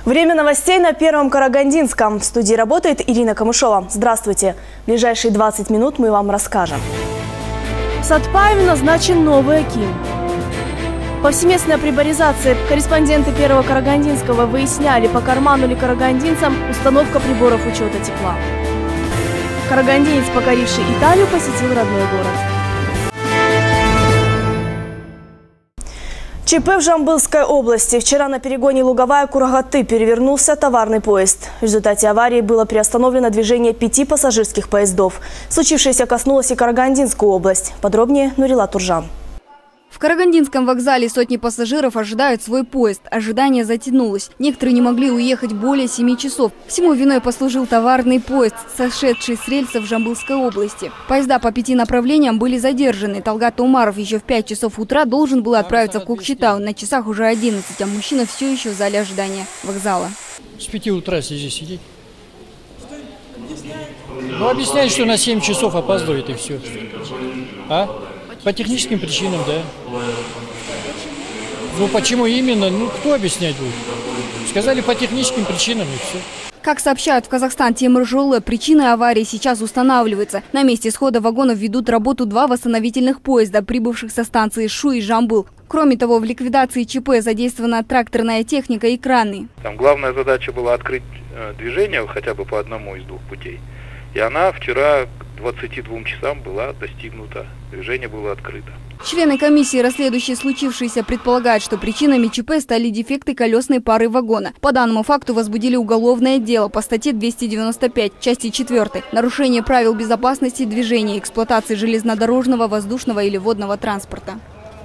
Время новостей на Первом Карагандинском. В студии работает Ирина Камышова. Здравствуйте. В ближайшие 20 минут мы вам расскажем. В Сатпаеве назначен новый аким. Повсеместная приборизация. Корреспонденты Первого Карагандинского выясняли, по карману ли карагандинцам установка приборов учета тепла. Карагандинец, покоривший Италию, посетил родной город. ЧП в Жамбылской области. Вчера на перегоне Луговая-Курагаты перевернулся товарный поезд. В результате аварии было приостановлено движение 5 пассажирских поездов. Случившееся коснулось и Карагандинскую область. Подробнее Нурила Туржан. В Карагандинском вокзале сотни пассажиров ожидают свой поезд. Ожидание затянулось. Некоторые не могли уехать более 7 часов. Всему виной послужил товарный поезд, сошедший с рельсов в Жамбылской области. Поезда по 5 направлениям были задержаны. Талгат Умаров еще в 5 часов утра должен был отправиться в Кокчетау. На часах уже 11, а мужчина все еще в зале ожидания вокзала. С 5 утра здесь сидеть. Ну, объясняет, что на 7 часов опаздывает и все. По техническим причинам, да. Ну, почему именно? Ну, кто объяснять будет? Сказали, по техническим причинам и все. Как сообщают в Казахстан Темиржолы, причины аварии сейчас устанавливаются. На месте схода вагонов ведут работу 2 восстановительных поезда, прибывших со станции Шу и Жамбыл. Кроме того, в ликвидации ЧП задействована тракторная техника и краны. Там главная задача была открыть движение хотя бы по одному из 2 путей. И она вчера к 22 часам была достигнута. Движение было открыто. Члены комиссии, расследующие случившееся, предполагают, что причинами ЧП стали дефекты колесной пары вагона. По данному факту возбудили уголовное дело по статье 295, части 4. Нарушение правил безопасности движения, эксплуатации железнодорожного, воздушного или водного транспорта.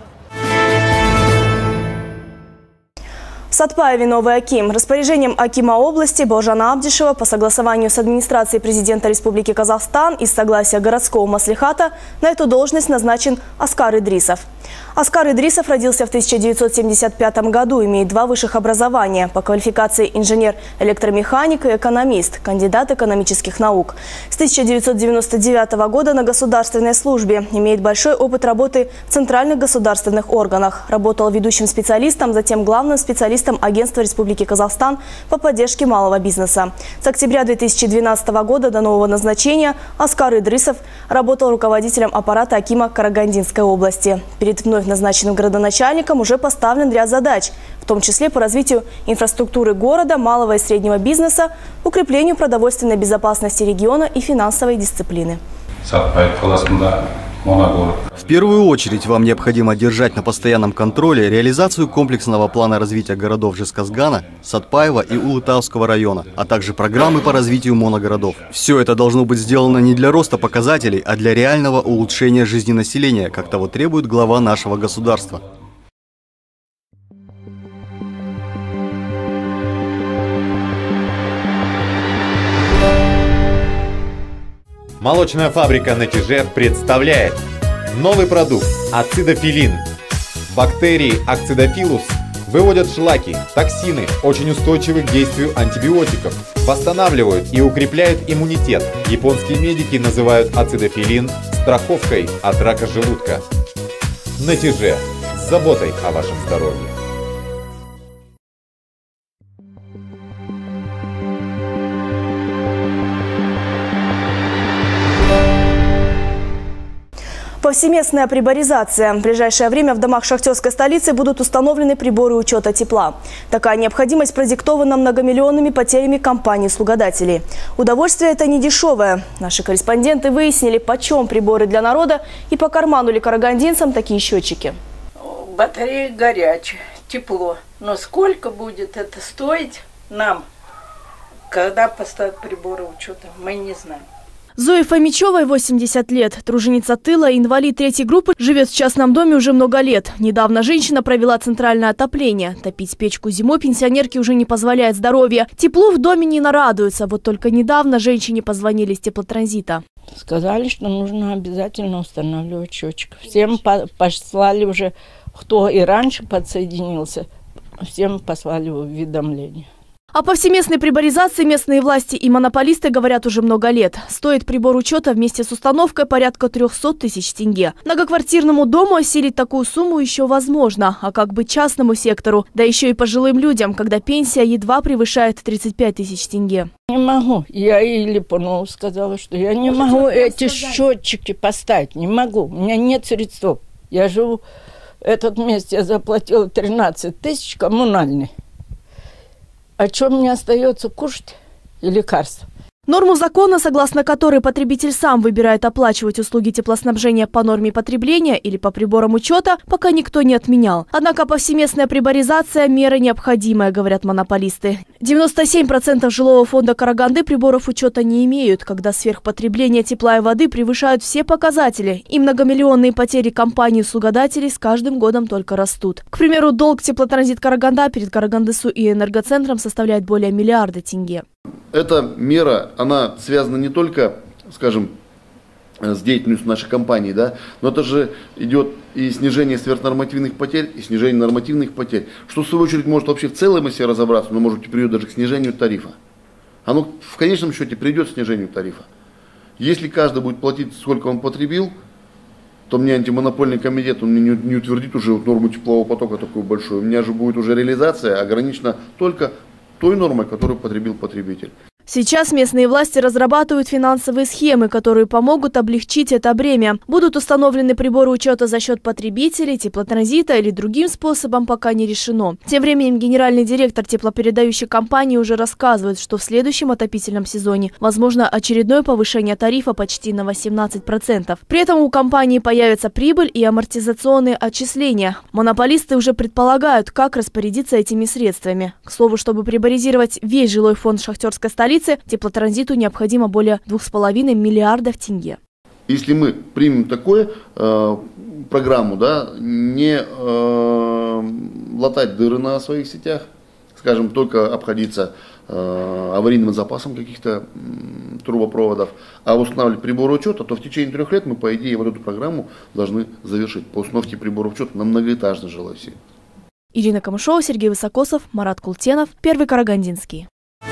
В Сатпаеве новый аким. Распоряжением акима области Бауыржана Абдишева по согласованию с администрацией президента Республики Казахстан и с согласия городского маслихата на эту должность назначен Аскар Идрисов. Аскар Идрисов родился в 1975 году, имеет 2 высших образования. По квалификации инженер-электромеханик и экономист, кандидат экономических наук. С 1999 года на государственной службе. Имеет большой опыт работы в центральных государственных органах. Работал ведущим специалистом, затем главным специалистом Агентства Республики Казахстан по поддержке малого бизнеса. С октября 2012 года до нового назначения Аскар Идрисов работал руководителем аппарата акима Карагандинской области. Перед вновь назначенным градоначальником уже поставлен ряд задач, в том числе по развитию инфраструктуры города, малого и среднего бизнеса, укреплению продовольственной безопасности региона и финансовой дисциплины. В первую очередь вам необходимо держать на постоянном контроле реализацию комплексного плана развития городов Жезказгана, Сатпаева и Улытауского района, а также программы по развитию моногородов. Все это должно быть сделано не для роста показателей, а для реального улучшения жизни населения, как того требует глава нашего государства. Молочная фабрика «Натиже» представляет новый продукт ацидофилин. Бактерии акцидофилус выводят шлаки, токсины, очень устойчивы к действию антибиотиков, восстанавливают и укрепляют иммунитет. Японские медики называют ацидофилин страховкой от рака желудка. «Натиже» с заботой о вашем здоровье. Повсеместная приборизация. В ближайшее время в домах шахтерской столицы будут установлены приборы учета тепла. Такая необходимость продиктована многомиллионными потерями компаний-слугодателей. Удовольствие это не дешевое. Наши корреспонденты выяснили, почем приборы для народа и по карману ли карагандинцам такие счетчики. Батарея горячая, тепло. Но сколько будет это стоить нам, когда поставят приборы учета, мы не знаем. Зое Фомичевой 80 лет. Труженица тыла, инвалид 3-й группы, живет в частном доме уже много лет. Недавно женщина провела центральное отопление. Топить печку зимой пенсионерке уже не позволяет здоровье. Теплу в доме не нарадуется. Вот только недавно женщине позвонили с теплотранзита. Сказали, что нужно обязательно устанавливать счетчик. Всем послали уже, кто и раньше подсоединился, всем послали уведомление. О повсеместной приборизации местные власти и монополисты говорят уже много лет. Стоит прибор учета вместе с установкой порядка 300 тысяч тенге. Многоквартирному дому осилить такую сумму еще возможно. А как быть частному сектору, да еще и пожилым людям, когда пенсия едва превышает 35 тысяч тенге? Не могу. Я Илипонову сказала, что я не могу эти счетчики поставить. Не могу. У меня нет средств. Я живу... Этот месяц я заплатила 13 тысяч коммунальный. А что мне остается кушать и лекарства? Норму закона, согласно которой потребитель сам выбирает оплачивать услуги теплоснабжения по норме потребления или по приборам учета, пока никто не отменял. Однако повсеместная приборизация – мера необходимая, говорят монополисты. 97% жилого фонда Караганды приборов учета не имеют, когда сверхпотребление тепла и воды превышают все показатели, и многомиллионные потери компаний-услугодателей с каждым годом только растут. К примеру, долг Теплотранзит Караганда перед Карагандысу и Энергоцентром составляет более миллиарда тенге. Эта мера, она связана не только, скажем, с деятельностью нашей компании, да, но это же идет и снижение сверхнормативных потерь, и снижение нормативных потерь, что в свою очередь может вообще в целом, если разобраться, но может приведет даже к снижению тарифа. Оно в конечном счете придет к снижению тарифа. Если каждый будет платить, сколько он потребил, то мне антимонопольный комитет, он мне не утвердит уже вот норму теплового потока такую большую. У меня же будет уже реализация ограничена только той нормой, которую потребил потребитель. Сейчас местные власти разрабатывают финансовые схемы, которые помогут облегчить это бремя. Будут установлены приборы учета за счет потребителей, теплотранзита или другим способом, пока не решено. Тем временем генеральный директор теплопередающей компании уже рассказывает, что в следующем отопительном сезоне возможно очередное повышение тарифа почти на 18%. При этом у компании появится прибыль и амортизационные отчисления. Монополисты уже предполагают, как распорядиться этими средствами. К слову, чтобы приборизировать весь жилой фонд шахтерской столицы, Теплотранзиту необходимо более 2,5 миллиардов тенге. Если мы примем такую программу, да, не латать дыры на своих сетях, скажем, только обходиться аварийным запасом каких-то трубопроводов, а устанавливать приборы учета, то в течение 3 лет мы, по идее, вот эту программу должны завершить по установке приборов учета на многоэтажной жилой сети. Ирина Камышова, Сергей Высокосов, Марат Култенов, Первый Карагандинский.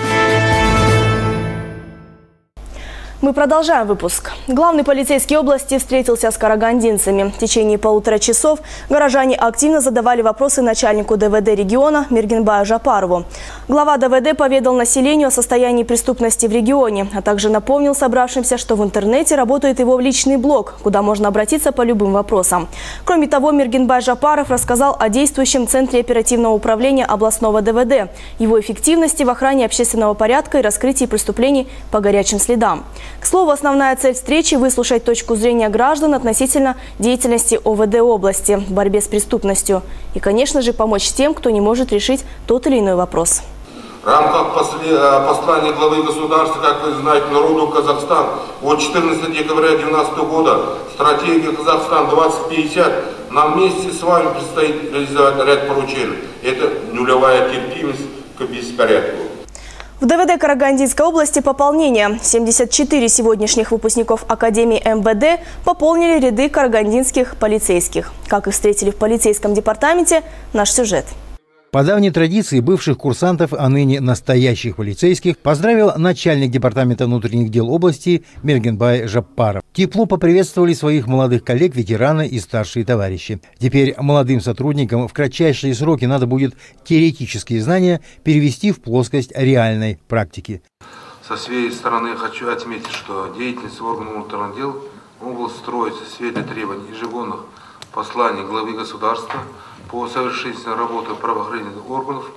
Мы продолжаем выпуск. Главный полицейский области встретился с карагандинцами. В течение 1,5 часов горожане активно задавали вопросы начальнику ДВД региона Миргенбаю Жапарову. Глава ДВД поведал населению о состоянии преступности в регионе, а также напомнил собравшимся, что в интернете работает его личный блог, куда можно обратиться по любым вопросам. Кроме того, Миргенбай Жапаров рассказал о действующем Центре оперативного управления областного ДВД, его эффективности в охране общественного порядка и раскрытии преступлений по горячим следам. К слову, основная цель встречи – выслушать точку зрения граждан относительно деятельности ОВД области в борьбе с преступностью. И, конечно же, помочь тем, кто не может решить тот или иной вопрос. В рамках послания главы государства, как вы знаете, народу Казахстан от 14 декабря 2019 года, стратегия Казахстан-2050, нам вместе с вами предстоит реализовать ряд поручений. Это нулевая терпимость к беспорядку. В ДВД Карагандинской области пополнение. 74 сегодняшних выпускников Академии МВД пополнили ряды карагандинских полицейских. Как их встретили в полицейском департаменте, наш сюжет. По давней традиции бывших курсантов, а ныне настоящих полицейских, поздравил начальник департамента внутренних дел области Миргенбай Жапаров. Тепло поприветствовали своих молодых коллег, ветераны и старшие товарищи. Теперь молодым сотрудникам в кратчайшие сроки надо будет теоретические знания перевести в плоскость реальной практики. Со своей стороны хочу отметить, что деятельность органов внутренних дел могла строиться в свете требований ежегодных посланий главы государства по совершенствованию работы правоохранительных органов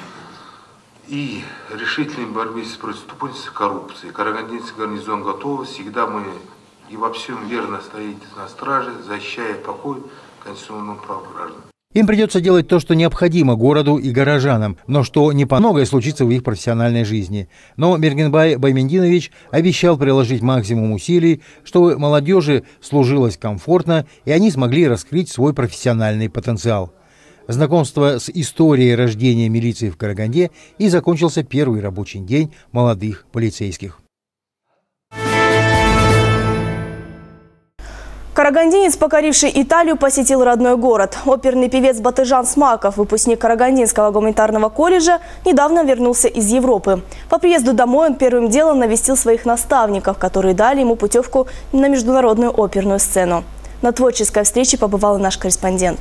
и решительной борьбе с преступностью и коррупцией. Карагандинский гарнизон готов, всегда мы и во всем верно стоите на страже, защищая покой конституционного права граждан. Им придется делать то, что необходимо городу и горожанам, но что не по многое случится в их профессиональной жизни. Но Миргенбай Баймендинович обещал приложить максимум усилий, чтобы молодежи служилось комфортно и они смогли раскрыть свой профессиональный потенциал. Знакомство с историей рождения милиции в Караганде и закончился первый рабочий день молодых полицейских. Карагандинец, покоривший Италию, посетил родной город. Оперный певец Батыжан Смаков, выпускник Карагандинского гуманитарного колледжа, недавно вернулся из Европы. По приезду домой он первым делом навестил своих наставников, которые дали ему путевку на международную оперную сцену. На творческой встрече побывал и наш корреспондент.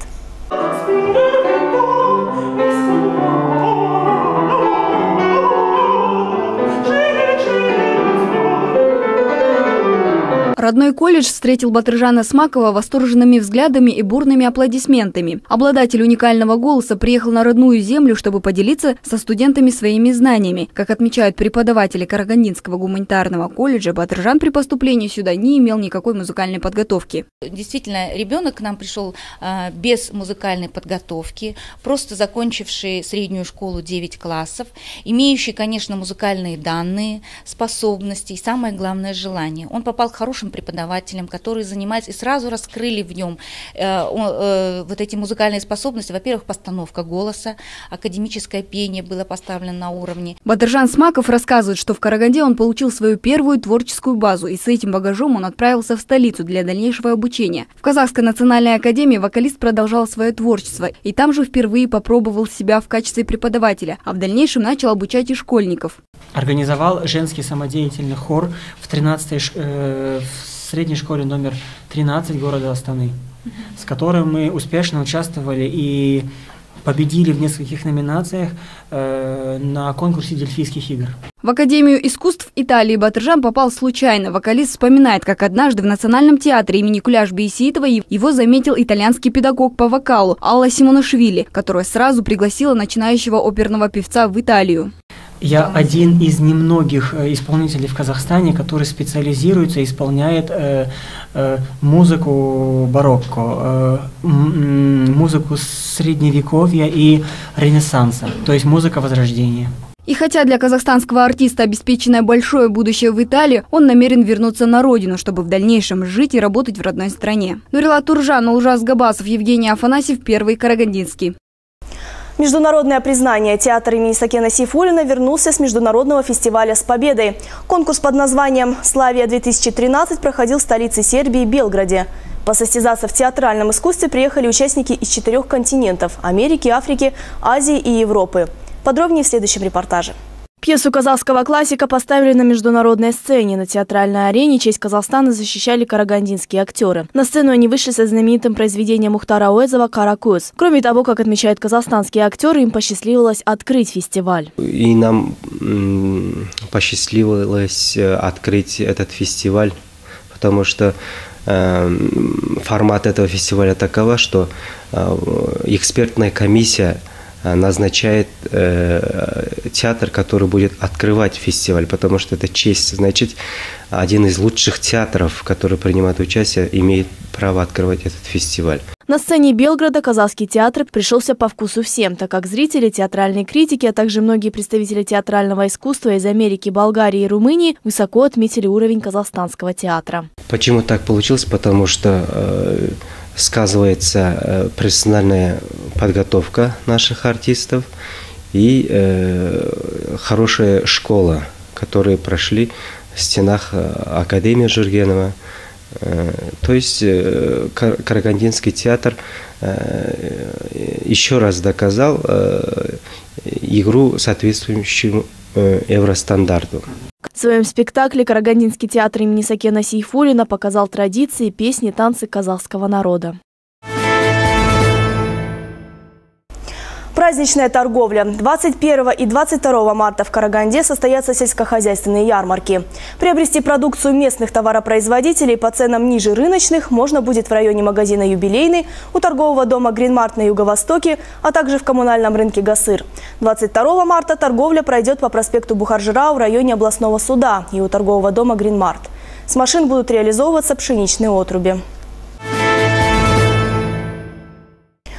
Родной колледж встретил Батыржана Смакова восторженными взглядами и бурными аплодисментами. Обладатель уникального голоса приехал на родную землю, чтобы поделиться со студентами своими знаниями. Как отмечают преподаватели Карагандинского гуманитарного колледжа, Батыржан при поступлении сюда не имел никакой музыкальной подготовки. Действительно, ребенок к нам пришел без музыкальной подготовки, просто закончивший среднюю школу 9 классов, имеющий, конечно, музыкальные данные, способности и, самое главное, желание. Он попал к хорошим преподавателям, которые занимались и сразу раскрыли в нем вот эти музыкальные способности. Во-первых, постановка голоса, академическое пение было поставлено на уровне. Батыржан Смаков рассказывает, что в Караганде он получил свою первую творческую базу, и с этим багажом он отправился в столицу для дальнейшего обучения. В Казахской национальной академии вокалист продолжал свое творчество, и там же впервые попробовал себя в качестве преподавателя, а в дальнейшем начал обучать и школьников. Организовал женский самодеятельный хор в средней школе номер 13 города Астаны, с которым мы успешно участвовали и победили в нескольких номинациях на конкурсе Дельфийских игр. В Академию искусств Италии Батыржан попал случайно. Вокалист вспоминает, как однажды в Национальном театре имени Куляш-Бейсиитова его заметил итальянский педагог по вокалу Алла Симонашвили, которая сразу пригласила начинающего оперного певца в Италию. Я один из немногих исполнителей в Казахстане, который специализируется и исполняет музыку барокко, музыку средневековья и ренессанса, то есть музыка Возрождения. И хотя для казахстанского артиста обеспечено большое будущее в Италии, он намерен вернуться на родину, чтобы в дальнейшем жить и работать в родной стране. Нурила Туржан, Улжас Габасов, Евгений Афанасьев, Первый Карагандинский. Международное признание. Театр имени Сакена Сейфуллина вернулся с международного фестиваля с победой. Конкурс под названием «Славия-2013» проходил в столице Сербии Белграде. Посостязаться в театральном искусстве приехали участники из 4 континентов – Америки, Африки, Азии и Европы. Подробнее в следующем репортаже. Пьесу казахского классика поставили на международной сцене. На театральной арене честь Казахстана защищали карагандинские актеры. На сцену они вышли со знаменитым произведением Мухтара Ауэзова «Каракөз». Кроме того, как отмечают казахстанские актеры, им посчастливилось открыть фестиваль. И нам посчастливилось открыть этот фестиваль, потому что формат этого фестиваля такова, что экспертная комиссия назначает театр, который будет открывать фестиваль, потому что это честь. Значит, один из лучших театров, который принимает участие, имеет право открывать этот фестиваль. На сцене Белграда казахский театр пришелся по вкусу всем, так как зрители, театральные критики, а также многие представители театрального искусства из Америки, Болгарии и Румынии высоко отметили уровень казахстанского театра. Почему так получилось? Потому что сказывается профессиональная подготовка наших артистов и хорошая школа, которые прошли в стенах Академии Жургенова. То есть Карагандинский театр еще раз доказал игру, соответствующую евростандарту. В своем спектакле Карагандинский театр имени Сакена Сейфуллина показал традиции, песни, танцы казахского народа. Праздничная торговля. 21 и 22 марта в Караганде состоятся сельскохозяйственные ярмарки. Приобрести продукцию местных товаропроизводителей по ценам ниже рыночных можно будет в районе магазина «Юбилейный», у торгового дома «Гринмарт» на юго-востоке, а также в коммунальном рынке «Гасыр». 22 марта торговля пройдет по проспекту Бухаржира в районе областного суда и у торгового дома «Гринмарт». С машин будут реализовываться пшеничные отруби.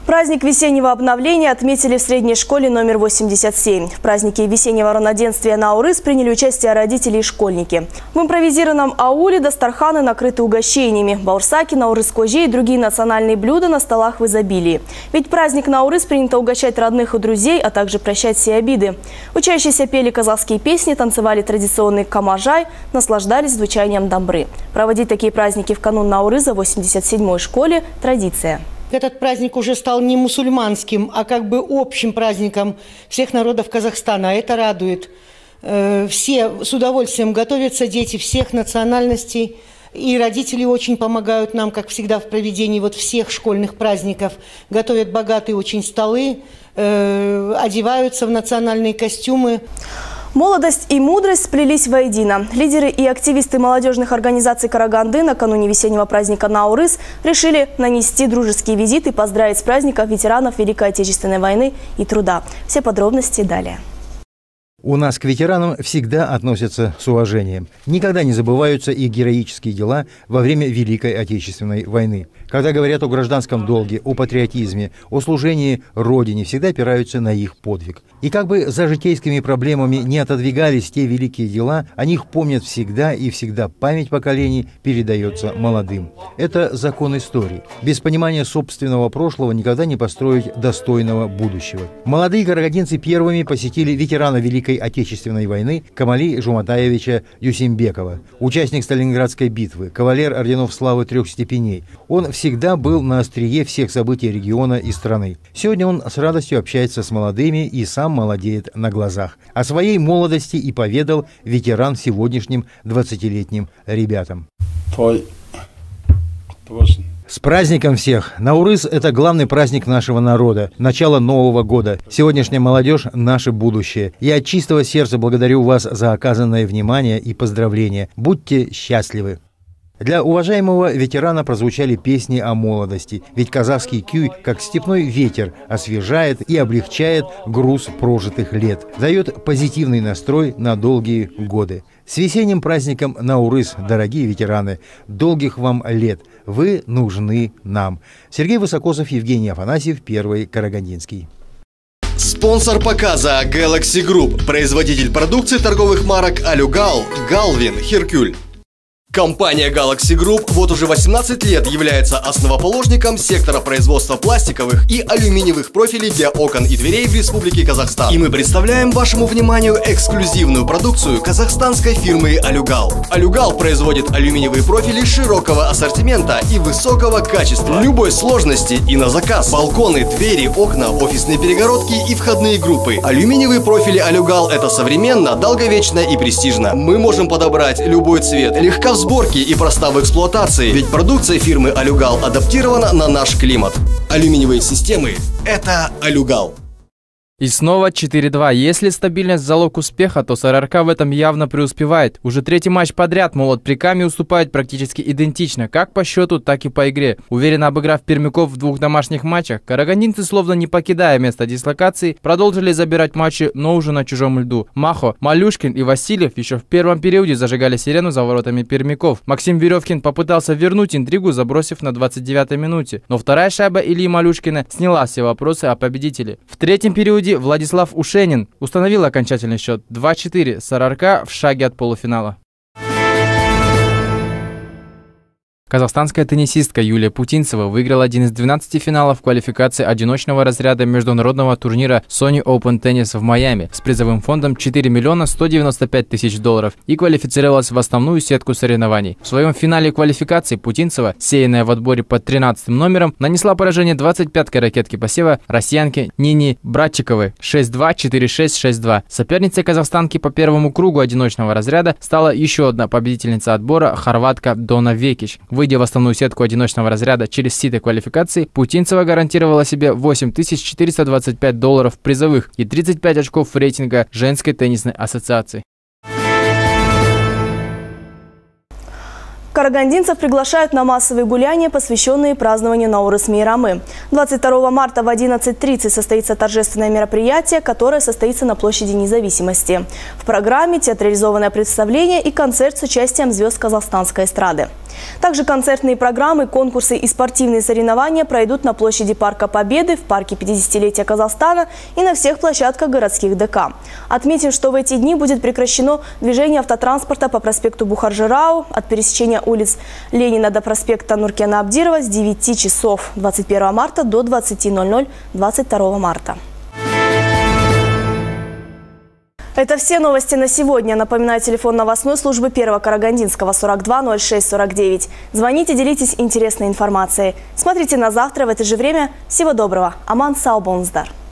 Праздник весеннего обновления отметили в средней школе номер 87. В празднике весеннего равноденствия Наурыз приняли участие родители и школьники. В импровизированном ауле дастарханы накрыты угощениями. Баурсаки, Наурыз кожи и другие национальные блюда на столах в изобилии. Ведь праздник Наурыз принято угощать родных и друзей, а также прощать все обиды. Учащиеся пели казахские песни, танцевали традиционный камажай, наслаждались звучанием дамбры. Проводить такие праздники в канун Наурыза в 87-й школе – традиция. Этот праздник уже стал не мусульманским, а как бы общим праздником всех народов Казахстана. Это радует. Все с удовольствием готовятся, дети всех национальностей. И родители очень помогают нам, как всегда, в проведении всех школьных праздников. Готовят богатые очень столы, одеваются в национальные костюмы. Молодость и мудрость сплелись воедино. Лидеры и активисты молодежных организаций Караганды накануне весеннего праздника Наурыз решили нанести дружеский визит и поздравить с праздником ветеранов Великой Отечественной войны и труда. Все подробности далее. У нас к ветеранам всегда относятся с уважением. Никогда не забываются их героические дела во время Великой Отечественной войны. Когда говорят о гражданском долге, о патриотизме, о служении Родине, всегда опираются на их подвиг. И как бы за житейскими проблемами не отодвигались те великие дела, о них помнят всегда, и всегда память поколений передается молодым. Это закон истории. Без понимания собственного прошлого никогда не построить достойного будущего. Молодые карагандинцы первыми посетили ветерана Великой Отечественной войны Камали Жуматаевича Юсимбекова, участник Сталинградской битвы, кавалер орденов славы 3 степеней. Он всегда был на острие всех событий региона и страны. Сегодня он с радостью общается с молодыми и сам молодеет на глазах. О своей молодости и поведал ветеран сегодняшним 20-летним ребятам. С праздником всех! Наурыз – это главный праздник нашего народа, начало Нового года. Сегодняшняя молодежь – наше будущее. Я от чистого сердца благодарю вас за оказанное внимание и поздравления. Будьте счастливы! Для уважаемого ветерана прозвучали песни о молодости, ведь казахский кюй, как степной ветер, освежает и облегчает груз прожитых лет, дает позитивный настрой на долгие годы. С весенним праздником Наурыз, дорогие ветераны, долгих вам лет, вы нужны нам. Сергей Высокосов, Евгений Афанасьев, Первый Карагандинский. Спонсор показа Galaxy Group, производитель продукции торговых марок Алюгал, Галвин, Херкюль. Компания Galaxy Group вот уже 18 лет является основоположником сектора производства пластиковых и алюминиевых профилей для окон и дверей в Республике Казахстан. И мы представляем вашему вниманию эксклюзивную продукцию казахстанской фирмы Алюгал. Алюгал производит алюминиевые профили широкого ассортимента и высокого качества, любой сложности и на заказ. Балконы, двери, окна, офисные перегородки и входные группы. Алюминиевые профили Алюгал – это современно, долговечно и престижно. Мы можем подобрать любой цвет, легко в сборке и проста в эксплуатации, ведь продукция фирмы Алюгал адаптирована на наш климат. Алюминиевые системы – это Алюгал. И снова 4-2. Если стабильность залог успеха, то СРРК в этом явно преуспевает. Уже третий матч подряд Молот при Каме уступает практически идентично, как по счету, так и по игре. Уверенно обыграв пермяков в 2 домашних матчах, карагандинцы, словно не покидая место дислокации, продолжили забирать матчи, но уже на чужом льду. Махо, Малюшкин и Васильев еще в первом периоде зажигали сирену за воротами пермяков. Максим Веревкин попытался вернуть интригу, забросив на 29-й минуте. Но вторая шайба Ильи Малюшкина сняла все вопросы о победителе. В третьем периоде Владислав Ушенин установил окончательный счет 2-4, СРРК в шаге от полуфинала. Казахстанская теннисистка Юлия Путинцева выиграла один из 12 финалов квалификации одиночного разряда международного турнира Sony Open Tennis в Майами с призовым фондом 4 миллиона 195 тысяч долларов и квалифицировалась в основную сетку соревнований. В своем финале квалификации Путинцева, сеянная в отборе под 13 номером, нанесла поражение 25-й ракетки посева россиянке Нине Братчиковой 6-2, 4-6, 6-2. Соперницей казахстанки по первому кругу одиночного разряда стала еще одна победительница отбора, хорватка Дона Векич. Выйдя в основную сетку одиночного разряда через сито квалификации, Путинцева гарантировала себе 8425 долларов призовых и 35 очков рейтинга женской теннисной ассоциации. Карагандинцев приглашают на массовые гуляния, посвященные празднованию Наурыз Мейрамы. 22 марта в 11:30 состоится торжественное мероприятие, которое состоится на площади Независимости. В программе театрализованное представление и концерт с участием звезд казахстанской эстрады. Также концертные программы, конкурсы и спортивные соревнования пройдут на площади Парка Победы, в парке 50-летия Казахстана и на всех площадках городских ДК. Отметим, что в эти дни будет прекращено движение автотранспорта по проспекту Бухар-Жырау от пересечения улиц Ленина до проспекта Нуркена Абдирова с 9 часов 21 марта до 20:00 22 марта. Это все новости на сегодня. Напоминаю, телефон новостной службы Первого Карагандинского 42 06 49. Звоните, делитесь интересной информацией. Смотрите на завтра в это же время. Всего доброго. Аман сау болыңыздар.